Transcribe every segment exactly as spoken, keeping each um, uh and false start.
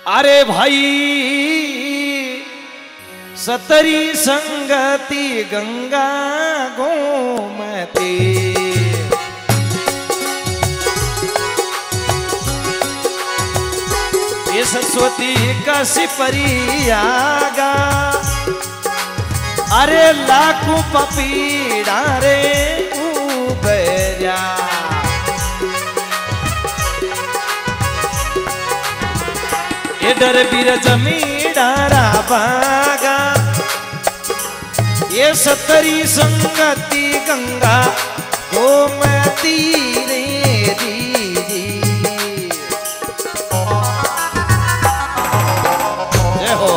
अरे भाई सतरी संगति गंगा गोमती, ये सरस्वती काशी परियागा। अरे लाखों पपीड़ा रे उबर्या, ये डर बीर जमींदारा बागा। ये सतरी संगति गंगा गोमती रे दीदी। जय हो।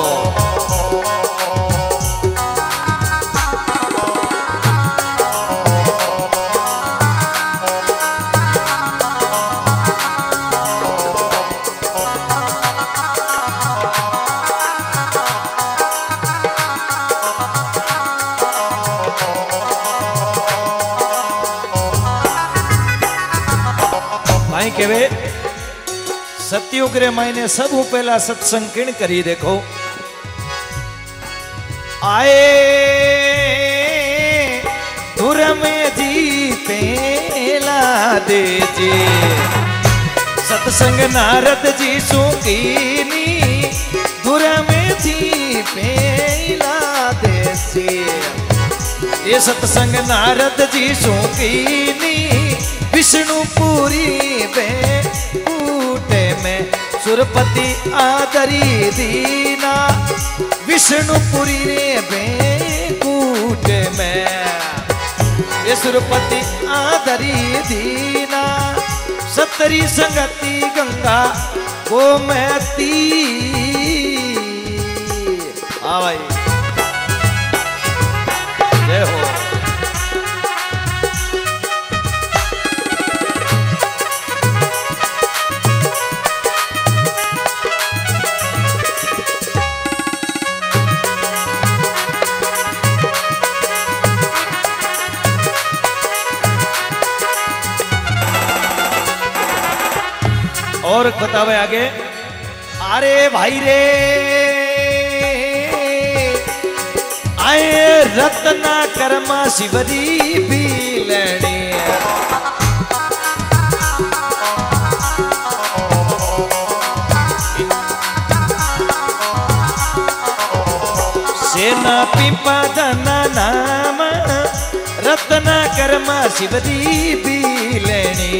के वे सतयुग रे मायने सब पहला सत्संग किण करी देखो। आए धुर में जी पेला दे जे, सत्संग नारद जी सुकीनी धुर में जी पेला दे जे। ये सत्संग नारद जी सुकीनी विष्णुपुरी बेकूटे में सुरपति आदरी दीना। विष्णुपुरी रे बेकूटे में ये सुरपति आदरी दीना। सतरी संगति गंगा गोमती। हाँ भाई जय हो। और बतावे आगे। अरे भाई रे आए रत्ना कर्मा शिवरी बीलने, सेना पिपा दना नाम रत्ना कर्मा शिवरी बीलने।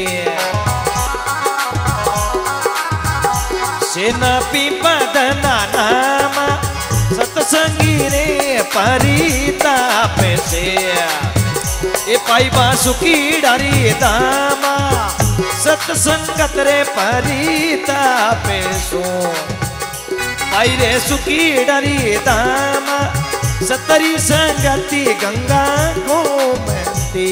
सेना पीपदना नाम सतसंगी रे परिताप से। ये पाई बासुकी डारी दामा सतसंगत रे परिताप सो। पाई रे सुकी डारी दामा सतरी संगति गंगा गोमती।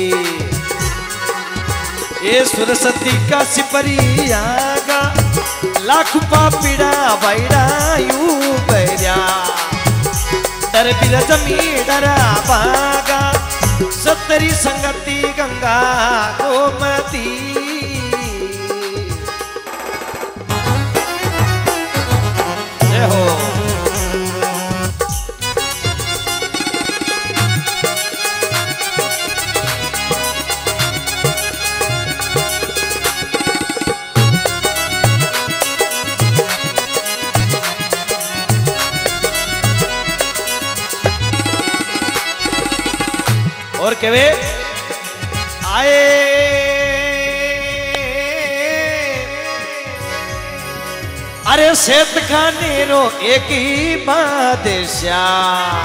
ये सुरसती का सिपरियागा लाख पापीड़ा बैड़ा यू बैरा। डर बीर जमींदारा बागा सतरी संगति गंगा गोमती। जय हो। और केवे आए अरे सेत खाने रो एक ही बादशाह।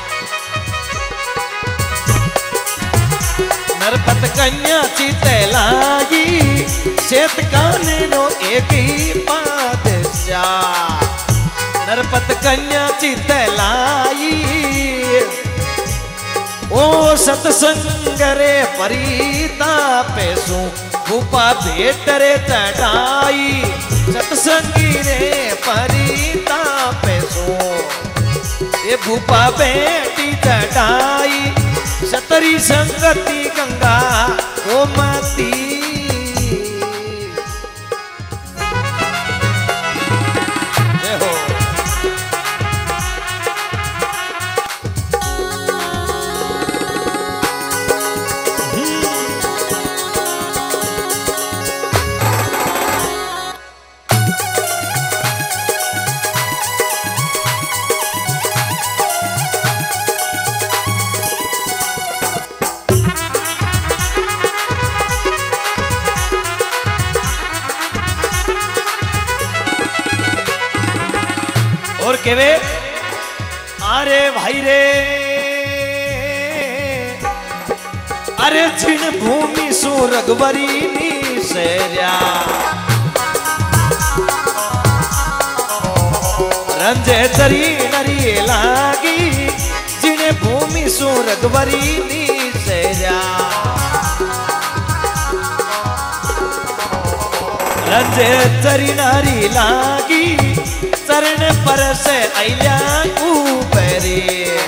नरपत कन्या चितलाई सेत खाने रो एक ही बादशाह। नरपत कन्या चितलाई ओ सतसंग रे परिताप सु। भूपा भेट रे चढ़ाई सतसंगी रे परिताप सु। ये भूपा बेटी चढ़ाई सतरी संगति गंगा गोमती। जय हो। केवे अरे भाई रे अरे छिण भूमि सु रघुवरी नी सेर्या रंजे तरी नरी लागी जिने भूमि सु रघुवरी नी सेर्या रंजे तरी नारी लागी चरण पर से अल्या ऊपरी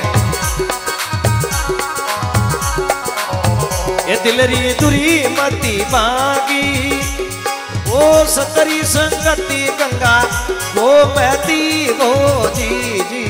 ये दिलरी दुरी मती बागी वो सतरी संगति गंगा वो बहती वो जी जी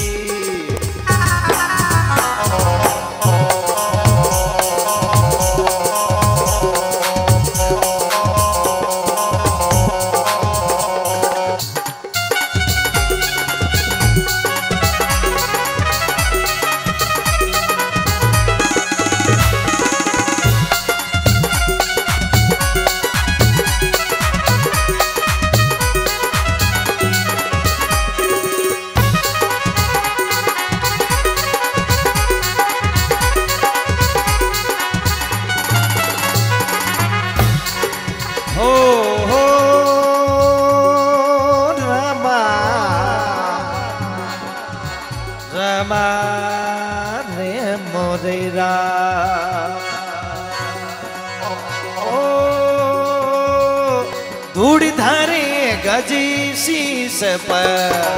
धूड़ धारे गजी शीस पर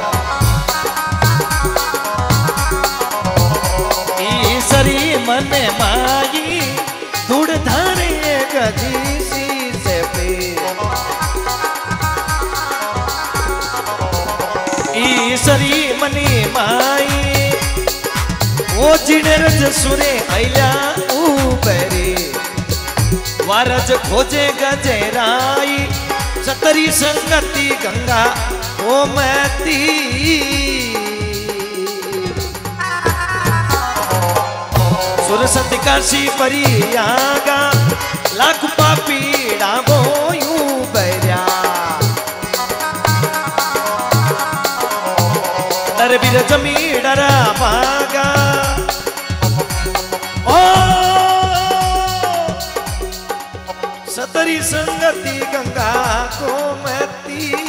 ईसरी मन माई धूड़ धारे गजी शीस पे ईसरी मनी माई वो जिणरज सुरे अल्या ऊपरी वारज खोजे गजेराई सतरी संगति गंगा ओ महती सुरसती काशी परी आगा लाख पापी डाबो यूं बैरिया नर बीर जमी डरा पागा ओ सतरी संगति गंगा को महती